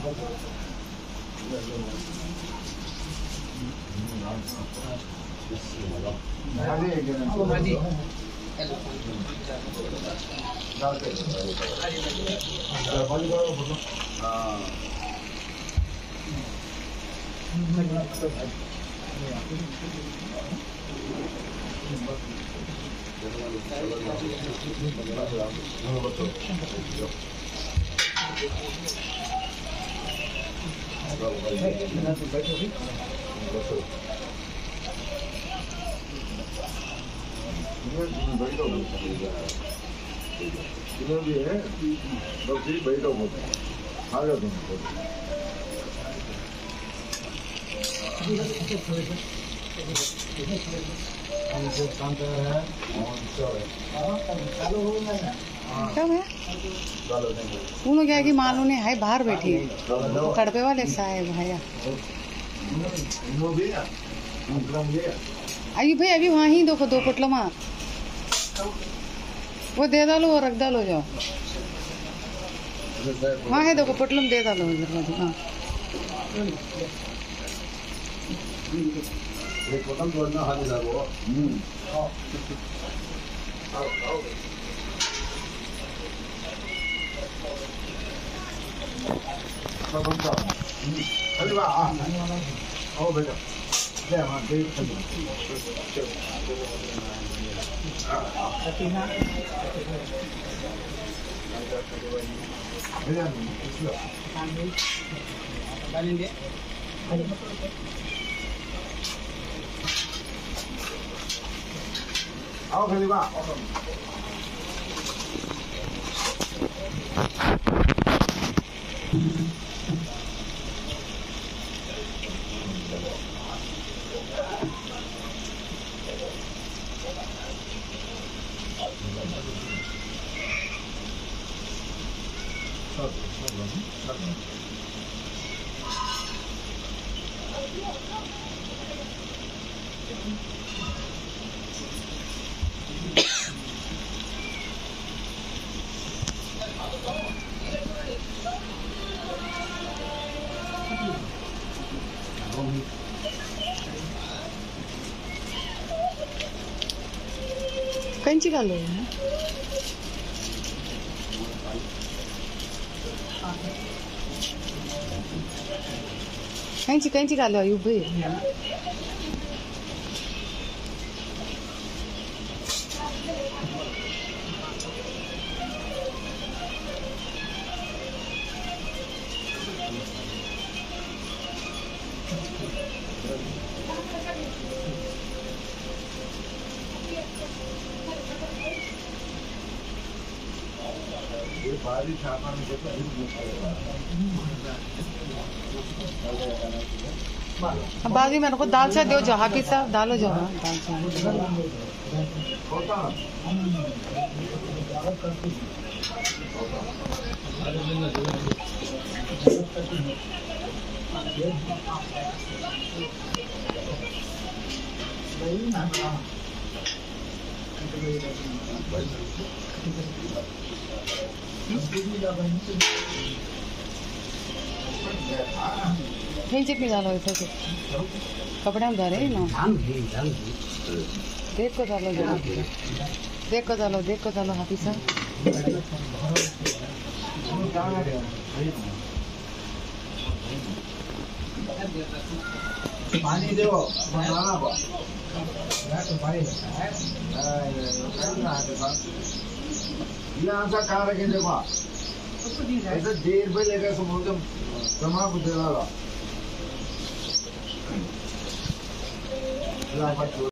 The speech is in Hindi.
क्या है उन क्या कि मालूम नहीं है बाहर बैठी है कड़पे वाले साहब भैया अभी भाई अभी वहाँ ही देखो 2 पोटलमा वो दे डालो और रख डालो जाओ वहाँ है देखो पोटलम दे डालो उधर हाँ पोटल जोड़ना हाथ लगा वो अरे वाह आओ बेटा ले वहाँ देख आओ खलीफा कंची डालो कंची डालो अयूब भाई बाजी मेरे को दाल सा दो जो हाफिज साहब डालो जो दाल नहीं चटनी डालो इधर से कपड़े में डाले ना देख को डालो हाफिज साहब पानी दो यहाँ से कहाँ रखे देखो ऐसे देर पे लेकर समुद्र जमा कुछ देना